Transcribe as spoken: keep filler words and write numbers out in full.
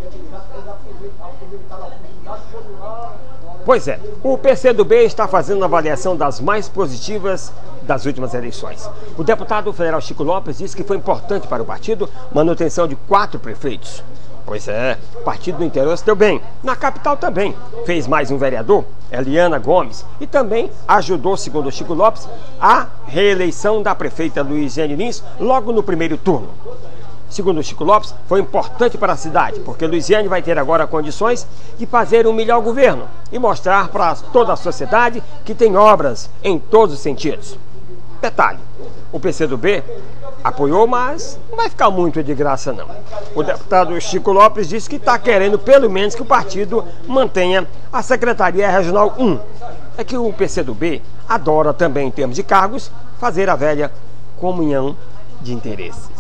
Pois é, o P C do B está fazendo uma avaliação das mais positivas das últimas eleições. O deputado federal Chico Lopes disse que foi importante para o partido manutenção de quatro prefeitos. Pois é, o partido do interior se deu bem. Na capital também. Fez mais um vereador, Eliana Gomes, e também ajudou, segundo Chico Lopes, a reeleição da prefeita Luiziane Lins logo no primeiro turno. Segundo Chico Lopes, foi importante para a cidade, porque Luiziane vai ter agora condições de fazer um melhor governo e mostrar para toda a sociedade que tem obras em todos os sentidos. Detalhe, o P C do B apoiou, mas não vai ficar muito de graça não. O deputado Chico Lopes disse que está querendo pelo menos que o partido mantenha a Secretaria Regional um. É que o P C do B adora também, em termos de cargos, fazer a velha comunhão de interesses.